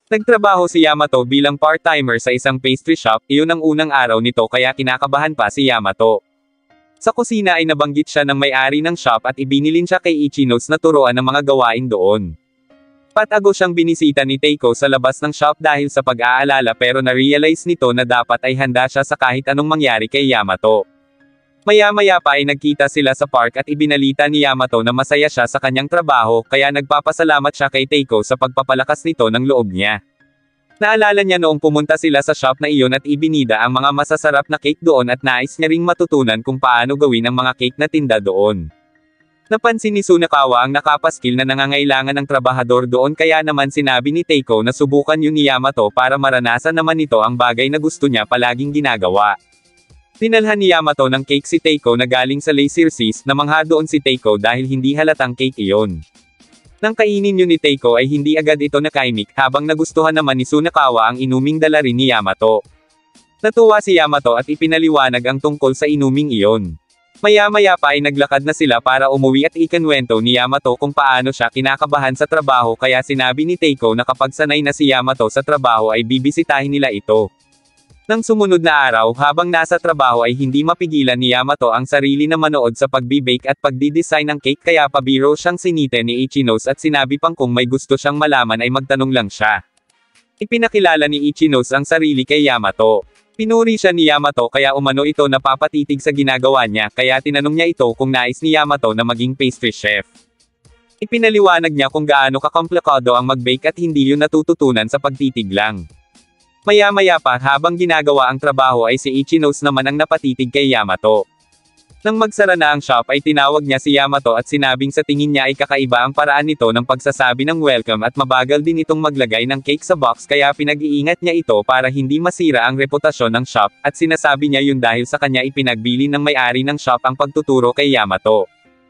Nagtrabaho si Yamato bilang part-timer sa isang pastry shop, iyon ang unang araw nito kaya kinakabahan pa si Yamato. Sa kusina ay nabanggit siya ng may-ari ng shop at ibinilin siya kay Ichinos na turuan ng mga gawain doon. Patago siyang binisita ni Teiko sa labas ng shop dahil sa pag-aalala pero na-realize nito na dapat ay handa siya sa kahit anong mangyari kay Yamato. Maya-maya pa ay nagkita sila sa park at ibinalita ni Yamato na masaya siya sa kanyang trabaho kaya nagpapasalamat siya kay Teiko sa pagpapalakas nito ng loob niya. Naalala niya noong pumunta sila sa shop na iyon at ibinida ang mga masasarap na cake doon at nais niya ring matutunan kung paano gawin ang mga cake na tinda doon. Napansin ni Sunakawa ang nakapaskil na nangangailangan ng trabahador doon kaya naman sinabi ni Teiko na subukan yun ni Yamato para maranasan naman nito ang bagay na gusto niya palaging ginagawa. Dinalhan ni Yamato ng cake si Teiko na galing sa Lazy Seas, namangha doon si Teiko dahil hindi halatang cake iyon. Nang kainin yun ni Teiko ay hindi agad ito nakaimik habang nagustuhan naman ni Sunakawa ang inuming dala rin ni Yamato. Natuwa si Yamato at ipinaliwanag ang tungkol sa inuming iyon. Maya-maya pa ay naglakad na sila para umuwi at ikinwento ni Yamato kung paano siya kinakabahan sa trabaho kaya sinabi ni Teiko na kapag sanay na si Yamato sa trabaho ay bibisitahin nila ito. Nang sumunod na araw habang nasa trabaho ay hindi mapigilan ni Yamato ang sarili na manood sa pagbi-bake at pagdi-design ng cake kaya pabiro siyang sinite ni Ichinos at sinabi pang kung may gusto siyang malaman ay magtanong lang siya. Ipinakilala ni Ichinos ang sarili kay Yamato. Pinuri siya ni Yamato kaya umano ito napapatitig sa ginagawa niya kaya tinanong niya ito kung nais ni Yamato na maging pastry chef. Ipinaliwanag niya kung gaano kakomplikado ang mag-bake at hindi yun natututunan sa pagtitig lang. Maya-maya pa habang ginagawa ang trabaho ay si Ichinos naman ang napatitig kay Yamato. Nang magsara na ang shop ay tinawag niya si Yamato at sinabing sa tingin niya ay kakaiba ang paraan nito ng pagsasabi ng welcome at mabagal din itong maglagay ng cake sa box kaya pinag-iingat niya ito para hindi masira ang reputasyon ng shop at sinasabi niya yun dahil sa kanya ipinagbili ng may-ari ng shop ang pagtuturo kay Yamato.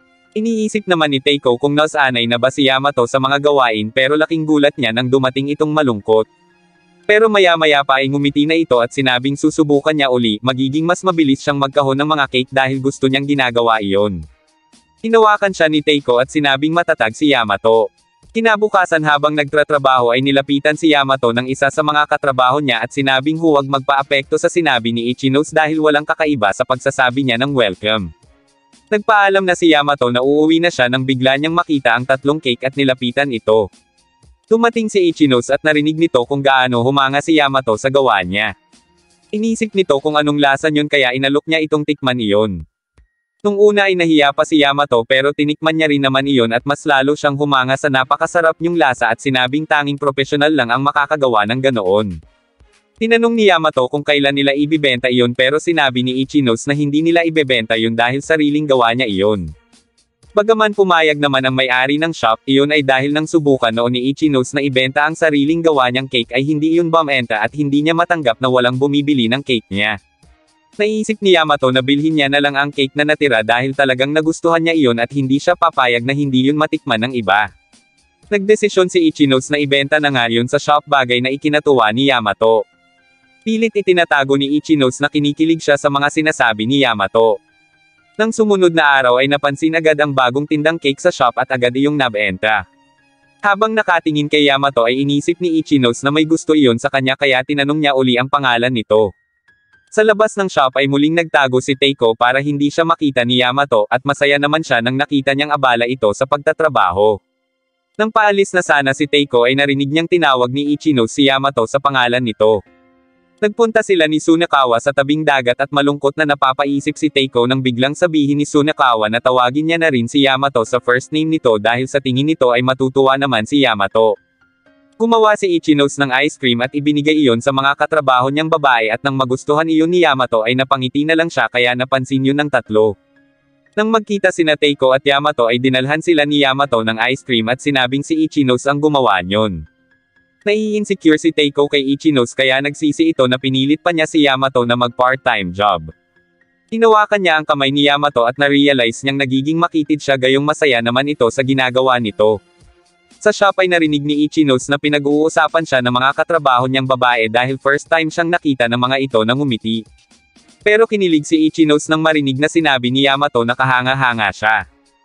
Iniisip naman ni Teiko kung nasanay na ba si Yamato sa mga gawain pero laking gulat niya nang dumating itong malungkot. Pero maya-maya pa ay ngumiti na ito at sinabing susubukan niya uli, magiging mas mabilis siyang magkahon ng mga cake dahil gusto niyang ginagawa iyon. Hinawakan siya ni Teiko at sinabing matatag si Yamato. Kinabukasan habang nagtratrabaho ay nilapitan si Yamato ng isa sa mga katrabaho niya at sinabing huwag magpa-apekto sa sinabi ni Ichinos dahil walang kakaiba sa pagsasabi niya ng welcome. Nagpaalam na si Yamato na uuwi na siya nang bigla niyang makita ang tatlong cake at nilapitan ito. Dumating si Ichinos at narinig nito kung gaano humanga si Yamato sa gawa niya. Inisip nito kung anong lasa yun kaya inalok niya itong tikman iyon. Nung una ay nahiya pa si Yamato pero tinikman niya rin naman iyon at mas lalo siyang humanga sa napakasarap niyong lasa at sinabing tanging profesional lang ang makakagawa ng ganoon. Tinanong ni Yamato kung kailan nila ibibenta iyon pero sinabi ni Ichinos na hindi nila ibebenta yun dahil sariling gawa niya iyon. Bagaman pumayag naman ang may-ari ng shop, iyon ay dahil nang subukan noon ni Ichinos na ibenta ang sariling gawa niyang cake ay hindi iyon bumenta at hindi niya matanggap na walang bumibili ng cake niya. Naisip ni Yamato na bilhin niya na lang ang cake na natira dahil talagang nagustuhan niya iyon at hindi siya papayag na hindi yun matikman ng iba. Nagdesisyon si Ichinos na ibenta na nga yun sa shop bagay na ikinatuwa ni Yamato. Pilit itinatago ni Ichinos na kinikilig siya sa mga sinasabi ni Yamato. Nang sumunod na araw ay napansin agad ang bagong tindang cake sa shop at agad iyong nabenta. Habang nakatingin kay Yamato ay inisip ni Ichinos na may gusto iyon sa kanya kaya tinanong niya uli ang pangalan nito. Sa labas ng shop ay muling nagtago si Teiko para hindi siya makita ni Yamato at masaya naman siya nang nakita niyang abala ito sa pagtatrabaho. Nang paalis na sana si Teiko ay narinig niyang tinawag ni Ichinos si Yamato sa pangalan nito. Nagpunta sila ni Sunakawa sa tabing dagat at malungkot na napapaisip si Teiko nang biglang sabihin ni Sunakawa na tawagin niya na rin si Yamato sa first name nito dahil sa tingin nito ay matutuwa naman si Yamato. Gumawa si Ichinos ng ice cream at ibinigay iyon sa mga katrabaho niyang babae at nang magustuhan iyon ni Yamato ay napangiti na lang siya kaya napansin yun ng tatlo. Nang magkita sina Teiko at Yamato ay dinalhan sila ni Yamato ng ice cream at sinabing si Ichinos ang gumawa niyon. Nai-insecure si Teiko kay Ichinos kaya nagsisi ito na pinilit pa niya si Yamato na mag-part-time job. Hinawakan niya ang kamay ni Yamato at na-realize niyang nagiging makitid siya gayong masaya naman ito sa ginagawa nito. Sa shop ay narinig ni Ichinos na pinag-uusapan siya ng mga katrabaho niyang babae dahil first time siyang nakita ng mga ito na ngumiti. Pero kinilig si Ichinos nang marinig na sinabi ni Yamato na kahanga-hanga siya.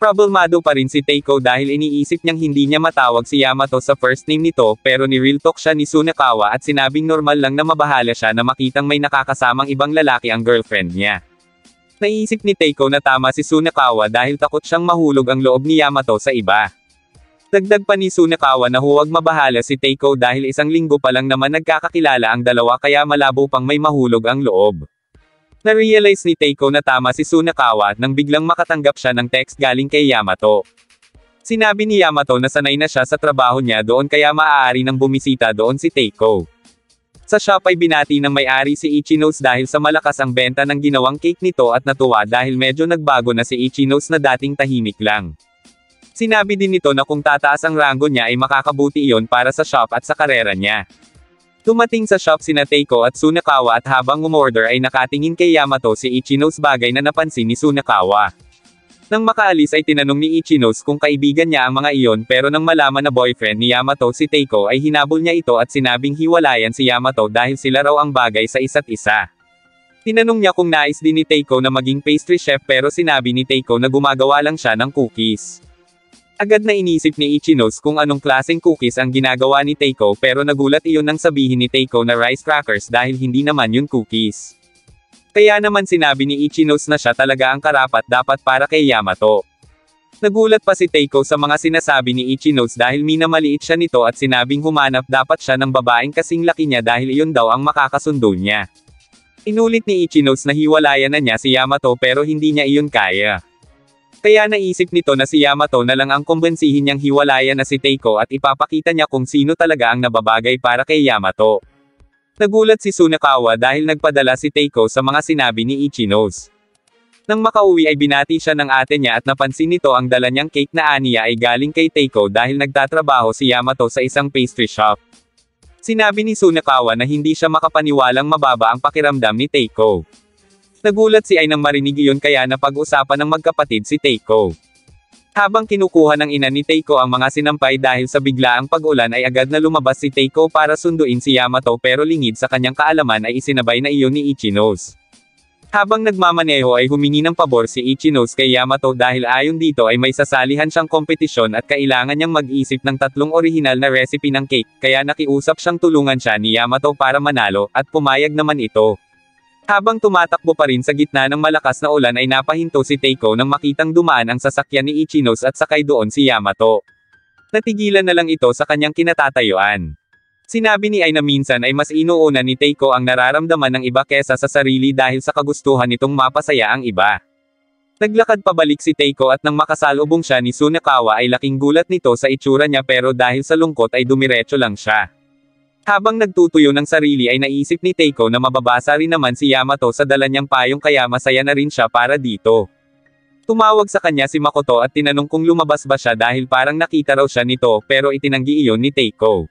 Problemado pa rin si Teiko dahil iniisip niyang hindi niya matawag si Yamato sa first name nito pero ni-real talk siya ni Sunakawa at sinabing normal lang na mabahala siya na makitang may nakakasamang ibang lalaki ang girlfriend niya. Naisip ni Teiko na tama si Sunakawa dahil takot siyang mahulog ang loob ni Yamato sa iba. Dagdag pa ni Sunakawa na huwag mabahala si Teiko dahil isang linggo pa lang naman nagkakakilala ang dalawa kaya malabo pang may mahulog ang loob. Na-realize ni Teiko na tama si Sunakawa nang biglang makatanggap siya ng text galing kay Yamato. Sinabi ni Yamato na sanay na siya sa trabaho niya doon kaya maaari nang bumisita doon si Teiko. Sa shop ay binati ng may-ari si Ichinos dahil sa malakas ang benta ng ginawang cake nito at natuwa dahil medyo nagbago na si Ichinos na dating tahimik lang. Sinabi din nito na kung tataas ang ranggo niya ay makakabuti iyon para sa shop at sa karera niya. Dumating sa shop sina Teiko at Sunakawa at habang umorder ay nakatingin kay Yamato si Ichinos bagay na napansin ni Sunakawa. Nang makaalis ay tinanong ni Ichinos kung kaibigan niya ang mga iyon pero nang malaman na boyfriend ni Yamato si Teiko ay hinabol niya ito at sinabing hiwalayan si Yamato dahil sila raw ang bagay sa isa't isa. Tinanong niya kung nais din ni Teiko na maging pastry chef pero sinabi ni Teiko na gumagawa lang siya ng cookies. Agad na inisip ni Ichinos kung anong klaseng cookies ang ginagawa ni Teiko pero nagulat iyon nang sabihin ni Teiko na rice crackers dahil hindi naman yun cookies. Kaya naman sinabi ni Ichinos na siya talaga ang karapat dapat para kay Yamato. Nagulat pa si Teiko sa mga sinasabi ni Ichinos dahil minamaliit siya nito at sinabing humanap dapat siya ng babaeng kasing laki niya dahil iyon daw ang makakasundo niya. Inulit ni Ichinos na hiwalayan na niya si Yamato pero hindi niya iyon kaya. Kaya naisip nito na si Yamato na lang ang kumbensihin niyang hiwalayan na si Teiko at ipapakita niya kung sino talaga ang nababagay para kay Yamato. Nagulat si Sunakawa dahil nagpadala si Teiko sa mga sinabi ni Ichinos. Nang makauwi ay binati siya ng ate niya at napansin nito ang dala niyang cake na aniya ay galing kay Teiko dahil nagtatrabaho si Yamato sa isang pastry shop. Sinabi ni Sunakawa na hindi siya makapaniwalang mababa ang pakiramdam ni Teiko. Nagulat si Ai nang marinig iyon kaya napag-usapan ng magkapatid si Teiko. Habang kinukuha ng ina ni Teiko ang mga sinampay dahil sa biglaang pag-ulan ay agad na lumabas si Teiko para sunduin si Yamato pero lingid sa kanyang kaalaman ay isinabay na iyon ni Ichinos. Habang nagmamaneho ay humingi ng pabor si Ichinos kay Yamato dahil ayon dito ay may sasalihan siyang kompetisyon at kailangan niyang mag-isip ng 3 orihinal na recipe ng cake kaya nakiusap siyang tulungan siya ni Yamato para manalo at pumayag naman ito. Habang tumatakbo pa rin sa gitna ng malakas na ulan ay napahinto si Teiko nang makitang dumaan ang sasakyan ni Ichinos at sakay doon si Yamato. Natigilan na lang ito sa kanyang kinatatayuan. Sinabi ni Ai na minsan ay mas inuuna ni Teiko ang nararamdaman ng iba kesa sa sarili dahil sa kagustuhan nitong mapasaya ang iba. Naglakad pabalik si Teiko at nang makasalubong siya ni Sunakawa ay laking gulat nito sa itsura niya pero dahil sa lungkot ay dumiretso lang siya. Habang nagtutuyo ng sarili ay naisip ni Teiko na mababasa rin naman si Yamato sa dala niyang payong kaya masaya na rin siya para dito. Tumawag sa kanya si Makoto at tinanong kung lumabas ba siya dahil parang nakita raw siya nito pero itinanggi iyon ni Teiko.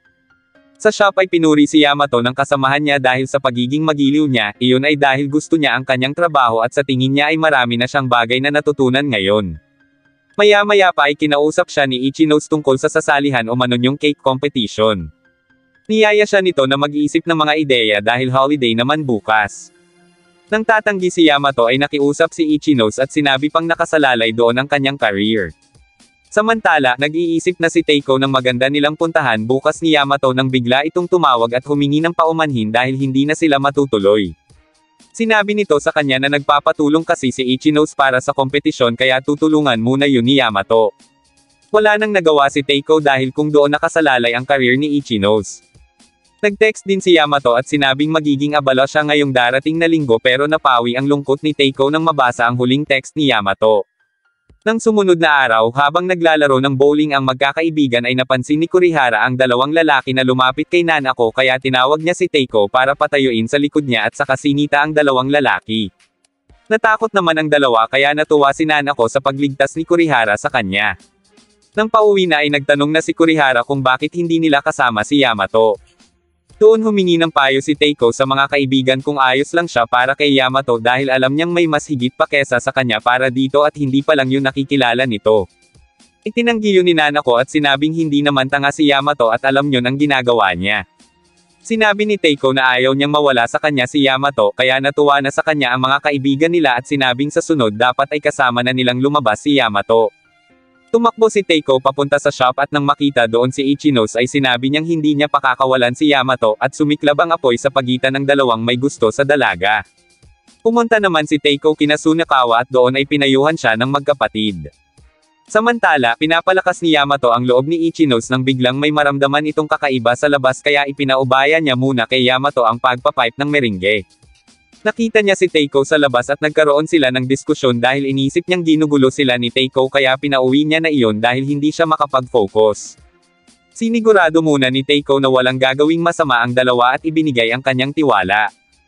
Sa shop ay pinuri si Yamato ng kasamahan niya dahil sa pagiging magiliw niya, iyon ay dahil gusto niya ang kanyang trabaho at sa tingin niya ay marami na siyang bagay na natutunan ngayon. Maya-maya pa ay kinausap siya ni Ichinos tungkol sa sasalihan o manonyong cake competition. Niyaya siya nito na mag-iisip ng mga ideya dahil holiday naman bukas. Nang tatanggi si Yamato ay nakiusap si Ichinos at sinabi pang nakasalalay doon ang kanyang career. Samantala, nag-iisip na si Teiko ng maganda nilang puntahan bukas ni Yamato nang bigla itong tumawag at humingi ng paumanhin dahil hindi na sila matutuloy. Sinabi nito sa kanya na nagpapatulong kasi si Ichinos para sa kompetisyon kaya tutulungan muna yun ni Yamato. Wala nang nagawa si Teiko dahil kung doon nakasalalay ang career ni Ichinos. Nag-text din si Yamato at sinabing magiging abala siya ngayong darating na linggo pero napawi ang lungkot ni Teiko nang mabasa ang huling text ni Yamato. Nang sumunod na araw habang naglalaro ng bowling ang magkakaibigan ay napansin ni Kurihara ang 2 lalaki na lumapit kay Nanako kaya tinawag niya si Teiko para patayuin sa likod niya at saka sinita ang 2 lalaki. Natakot naman ang 2 kaya natuwa si Nanako sa pagligtas ni Kurihara sa kanya. Nang pauwi na ay nagtanong na si Kurihara kung bakit hindi nila kasama si Yamato. Doon humingi ng payo si Teiko sa mga kaibigan kung ayos lang siya para kay Yamato dahil alam niyang may mas higit pa kesa sa kanya para dito at hindi pa lang yun nakikilala nito. Itinanggi yun ni Nanako at sinabing hindi naman tanga si Yamato at alam yun ang ginagawa niya. Sinabi ni Teiko na ayaw niyang mawala sa kanya si Yamato kaya natuwa na sa kanya ang mga kaibigan nila at sinabing sa sunod dapat ay kasama na nilang lumabas si Yamato. Tumakbo si Teiko papunta sa shop at nang makita doon si Ichinos ay sinabi niyang hindi niya pakakawalan si Yamato at sumiklab ang apoy sa pagitan ng dalawang may gusto sa dalaga. Pumunta naman si Teiko kina Sunakawa at doon ay pinayuhan siya ng magkapatid. Samantala, pinapalakas ni Yamato ang loob ni Ichinos nang biglang may maramdaman itong kakaiba sa labas kaya ipinaubaya niya muna kay Yamato ang pagpapipe ng merengue. Nakita niya si Teiko sa labas at nagkaroon sila ng diskusyon dahil inisip niyang ginugulo sila ni Teiko kaya pinauwi niya na iyon dahil hindi siya makapag-focus. Sinigurado muna ni Teiko na walang gagawing masama ang dalawa at ibinigay ang kanyang tiwala.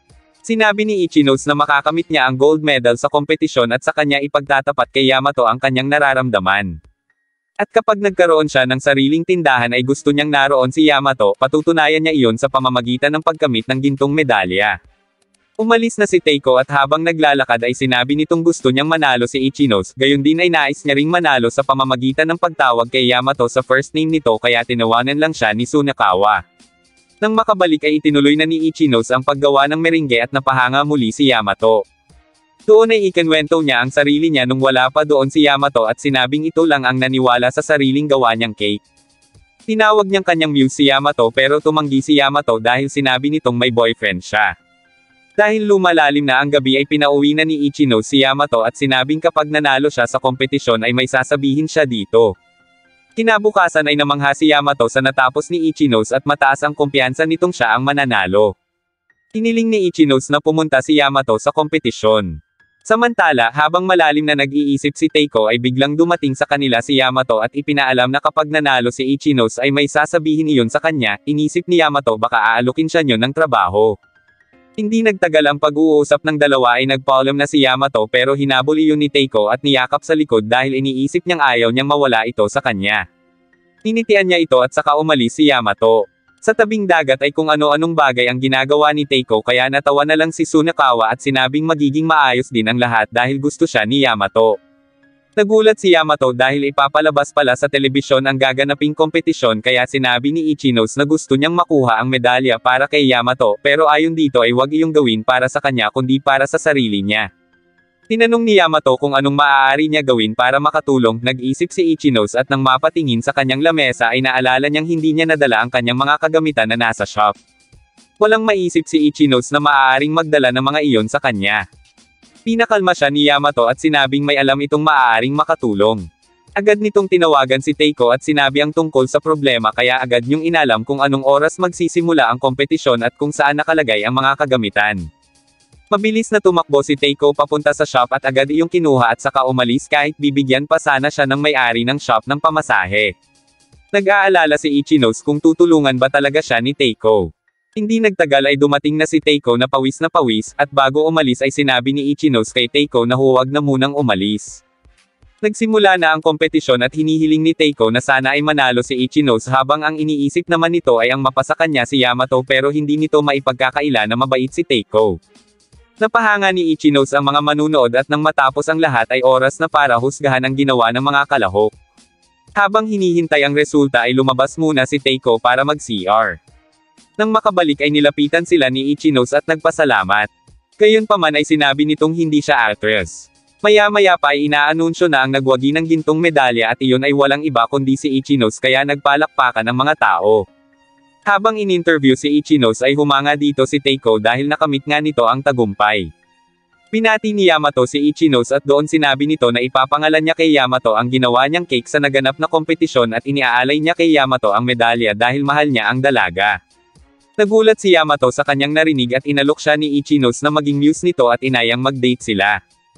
Sinabi ni Ichinos na makakamit niya ang gold medal sa kompetisyon at sa kanya ipagtatapat kay Yamato ang kanyang nararamdaman. At kapag nagkaroon siya ng sariling tindahan ay gusto niyang naroon si Yamato, patutunayan niya iyon sa pamamagitan ng pagkamit ng gintong medalya. Umalis na si Teiko at habang naglalakad ay sinabi nitong gusto niyang manalo si Ichinos, gayon din ay nais niya ring manalo sa pamamagitan ng pagtawag kay Yamato sa first name nito kaya tinawanan lang siya ni Sunakawa. Nang makabalik ay itinuloy na ni Ichinos ang paggawa ng merengue at napahanga muli si Yamato. Doon ay ikinwento niya ang sarili niya nung wala pa doon si Yamato at sinabing ito lang ang naniwala sa sariling gawa niyang cake. Tinawag niyang kanyang muse si Yamato pero tumanggi si Yamato dahil sinabi nitong may boyfriend siya. Dahil lumalalim na ang gabi ay pinauwi na ni Ichinos si Yamato at sinabing kapag nanalo siya sa kompetisyon ay may sasabihin siya dito. Kinabukasan ay namangha si Yamato sa natapos ni Ichinos at mataas ang kumpiyansa nitong siya ang mananalo. Hiniling ni Ichinos na pumunta si Yamato sa kompetisyon. Samantala, habang malalim na nag-iisip si Teiko ay biglang dumating sa kanila si Yamato at ipinaalam na kapag nanalo si Ichinos ay may sasabihin iyon sa kanya, inisip ni Yamato baka aalukin siya niyon ng trabaho. Hindi nagtagal ang pag-uusap ng dalawa ay nagpaalam na si Yamato pero hinabol iyon ni Teiko at niyakap sa likod dahil iniisip niyang ayaw niyang mawala ito sa kanya. Tinitian niya ito at saka umalis si Yamato. Sa tabing dagat ay kung ano-anong bagay ang ginagawa ni Teiko kaya natawa na lang si Sunakawa at sinabing magiging maayos din ang lahat dahil gusto siya ni Yamato. Nagulat si Yamato dahil ipapalabas pala sa telebisyon ang gaganaping kompetisyon kaya sinabi ni Ichinos na gusto niyang makuha ang medalya para kay Yamato pero ayon dito ay wag iyong gawin para sa kanya kundi para sa sarili niya. Tinanong ni Yamato kung anong maaari niya gawin para makatulong, nag-isip si Ichinos at nang mapatingin sa kanyang lamesa ay naalala niyang hindi niya nadala ang kanyang mga kagamitan na nasa shop. Walang maisip si Ichinos na maaaring magdala ng mga iyon sa kanya. Pinakalma siya ni Yamato at sinabing may alam itong maaaring makatulong. Agad nitong tinawagan si Teiko at sinabi ang tungkol sa problema kaya agad niyong inalam kung anong oras magsisimula ang kompetisyon at kung saan nakalagay ang mga kagamitan. Mabilis na tumakbo si Teiko papunta sa shop at agad iyong kinuha at saka umalis kahit bibigyan pa sana siya ng may-ari ng shop ng pamasahe. Nag-aalala si Ichinos kung tutulungan ba talaga siya ni Teiko. Hindi nagtagal ay dumating na si Teiko na pawis at bago umalis ay sinabi ni Ichinos kay Teiko na huwag na munang umalis. Nagsimula na ang kompetisyon at hinihiling ni Teiko na sana ay manalo si Ichinos habang ang iniisip naman nito ay ang mapasa kanya si Yamato pero hindi nito maipagkakaila na mabait si Teiko. Napahanga ni Ichinos ang mga manunood at nang matapos ang lahat ay oras na para husgahan ang ginawa ng mga kalahok. Habang hinihintay ang resulta ay lumabas muna si Teiko para mag-CR. Nang makabalik ay nilapitan sila ni Ichinos at nagpasalamat. Gayunpaman ay sinabi nitong hindi siya actress. Maya-maya pa ay inaanunsyo na ang nagwagi ng gintong medalya at iyon ay walang iba kundi si Ichinos kaya nagpalakpakan ang mga tao. Habang in-interview si Ichinos ay humanga dito si Teiko dahil nakamit nga nito ang tagumpay. Pinati ni Yamato si Ichinos at doon sinabi nito na ipapangalan niya kay Yamato ang ginawa niyang cake sa naganap na kompetisyon at iniaalay niya kay Yamato ang medalya dahil mahal niya ang dalaga. Nagulat si Yamato sa kanyang narinig at inalok siya ni Ichinos na maging muse nito at inayang mag-date sila.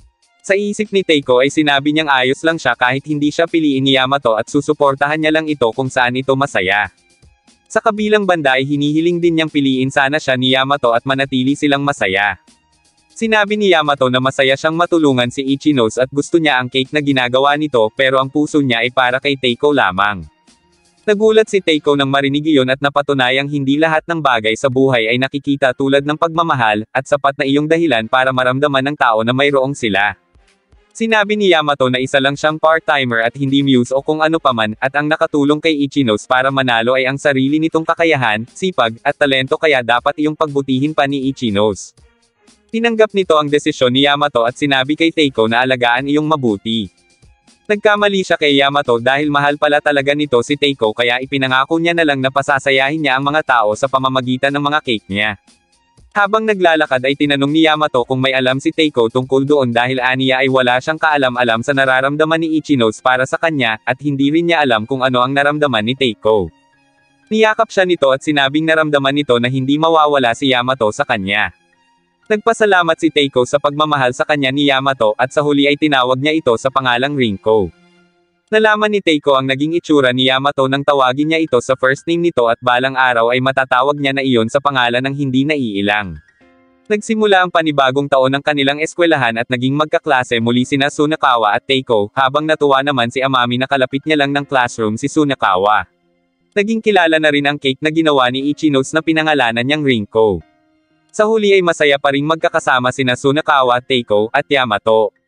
Sa isip ni Teiko ay sinabi niyang ayos lang siya kahit hindi siya piliin ni Yamato at susuportahan niya lang ito kung saan ito masaya. Sa kabilang banda ay hinihiling din niyang piliin sana siya ni Yamato at manatili silang masaya. Sinabi ni Yamato na masaya siyang matulungan si Ichinos at gusto niya ang cake na ginagawa nito pero ang puso niya ay para kay Teiko lamang. Nagulat si Teiko nang marinig iyon at napatunayang hindi lahat ng bagay sa buhay ay nakikita tulad ng pagmamahal, at sapat na iyong dahilan para maramdaman ng tao na mayroong sila. Sinabi ni Yamato na isa lang siyang part-timer at hindi muse o kung ano paman, at ang nakatulong kay Ichinos para manalo ay ang sarili nitong kakayahan, sipag, at talento kaya dapat iyong pagbutihin pa ni Ichinos. Tinanggap nito ang desisyon ni Yamato at sinabi kay Teiko na alagaan iyong mabuti. Nagkamali siya kay Yamato dahil mahal pala talaga nito si Teiko kaya ipinangako niya na lang na pasasayahin niya ang mga tao sa pamamagitan ng mga cake niya. Habang naglalakad ay tinanong ni Yamato kung may alam si Teiko tungkol doon dahil aniya ay wala siyang kaalam-alam sa nararamdaman ni Ichino's para sa kanya, at hindi rin niya alam kung ano ang naramdaman ni Teiko. Niyakap siya nito at sinabing naramdaman nito na hindi mawawala si Yamato sa kanya. Nagpasalamat si Teiko sa pagmamahal sa kanya ni Yamato at sa huli ay tinawag niya ito sa pangalang Rinko. Nalaman ni Teiko ang naging itsura ni Yamato nang tawagin niya ito sa first name nito at balang araw ay matatawag niya na iyon sa pangalan ng hindi naiilang. Nagsimula ang panibagong taon ng kanilang eskwelahan at naging magkaklase muli sina Sunakawa at Teiko, habang natuwa naman si Amami na kalapit niya lang ng classroom si Sunakawa. Naging kilala na rin ang cake na ginawa ni Ichino's na pinangalanan niyang Rinko. Sa huli ay masaya pa ring magkakasama sina Sunakawa, Teiko, at Yamato.